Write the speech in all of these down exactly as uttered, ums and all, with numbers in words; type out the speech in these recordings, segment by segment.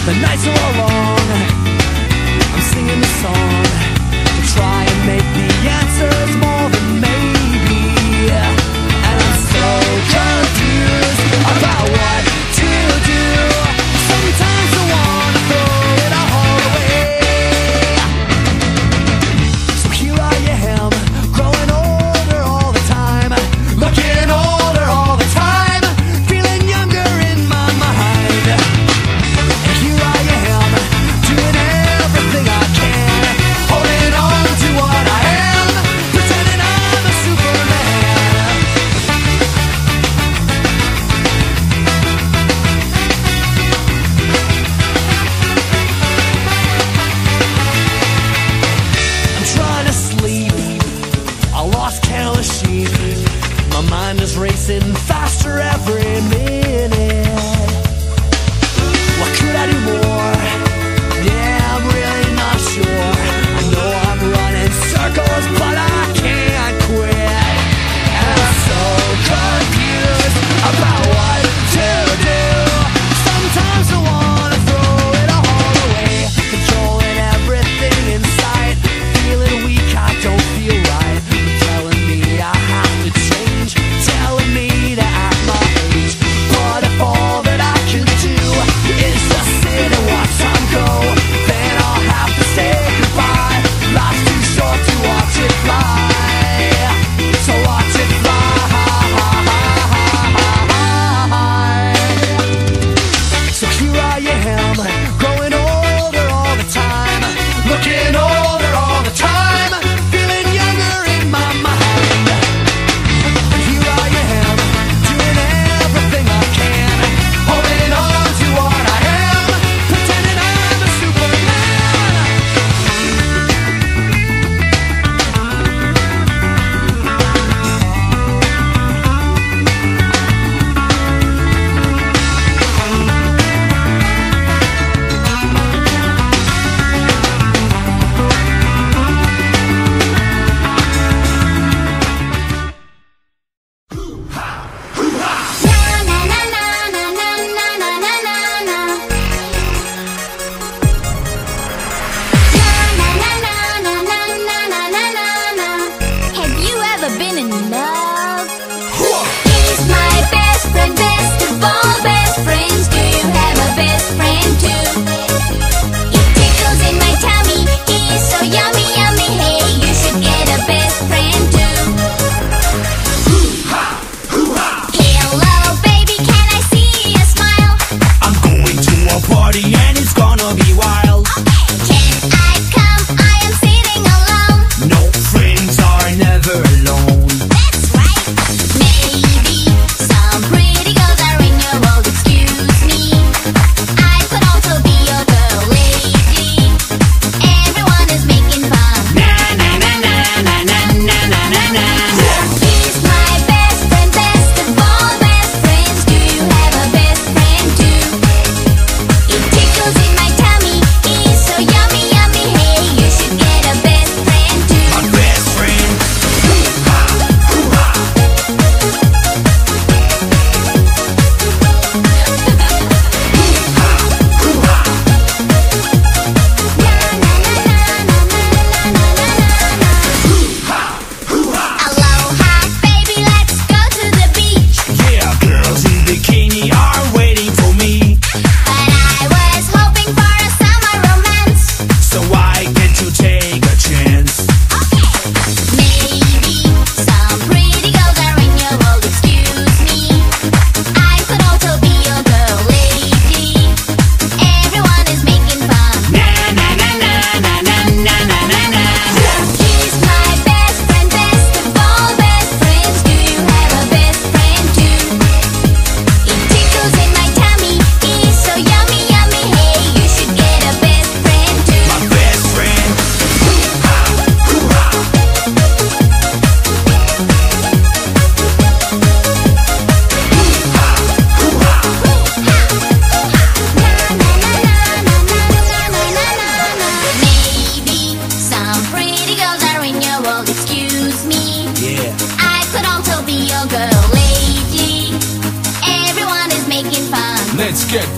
The nights are all long, I'm singing the song to try and make the answers more than maybe. And I'm so confused about what to do. Sometimes I wanna throw it all away. So here I am, growing older all the time, looking older all the time, feeling younger in my mind. And here I am, doing everything I can, holding on to what I am, pretending I'm a Superman. I'm trying to sleep, I lost count of sheep. My mind is racing faster every minute. What could I do more? Yeah, I'm really not sure. I know I'm running circles, but I can't quit. And I'm so confused about what to do. Sometimes I wanna throw it all away, controlling everything in sight, feeling weak, I don't feel right. You're telling me I have to change, telling me to act my age. But if all that I can do is just sit and watch time go, then I'll have to say goodbye. Life's too short to watch it fly, so watch it fly. So here I am, growing older all the time, looking older all the time, feeling younger in my mind. Here I am, doing everything I can, holding on to what I am, pretending I'm a Superman.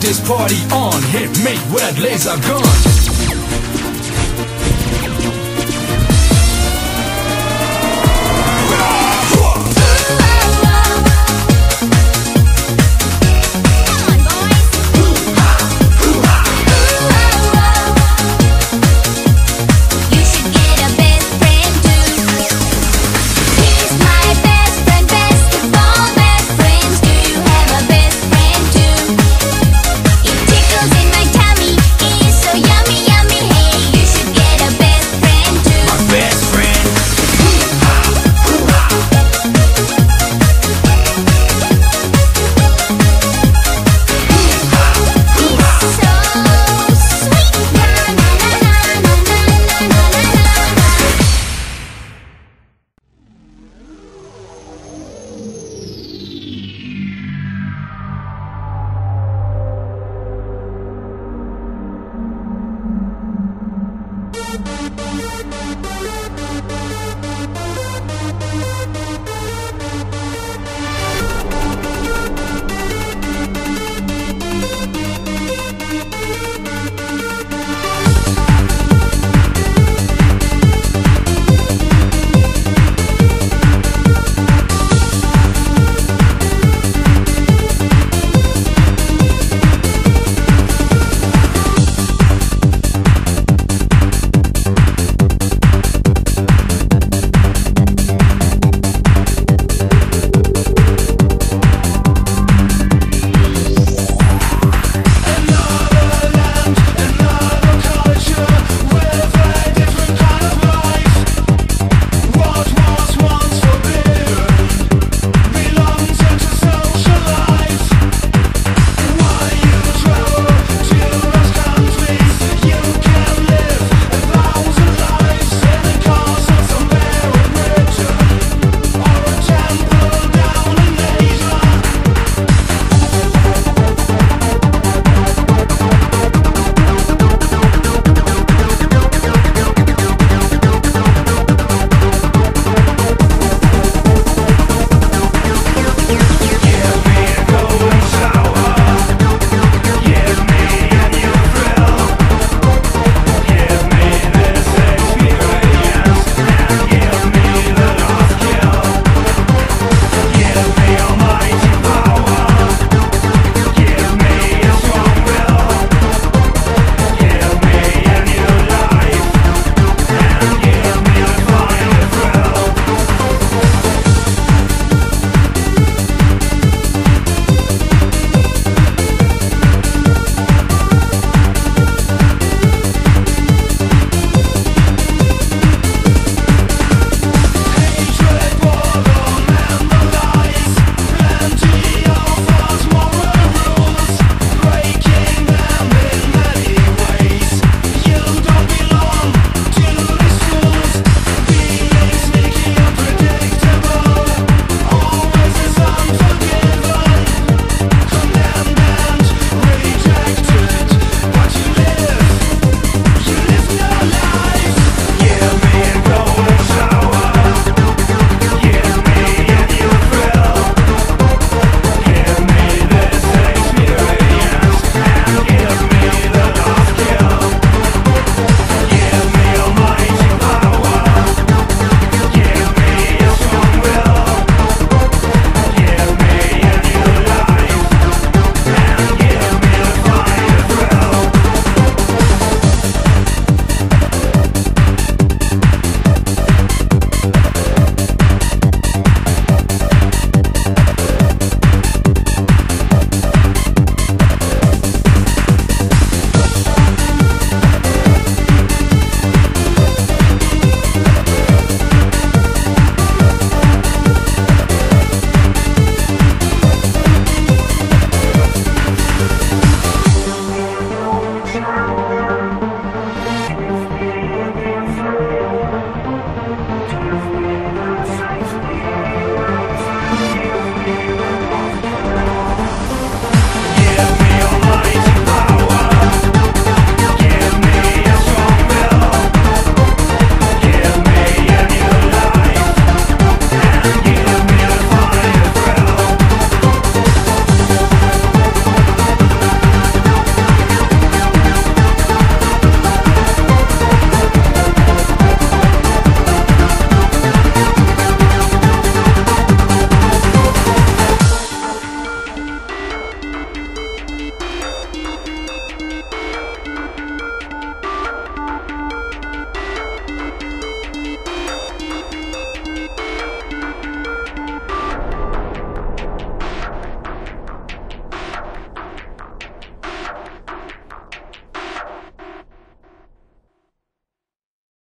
this party on. Hit me with that laser gun.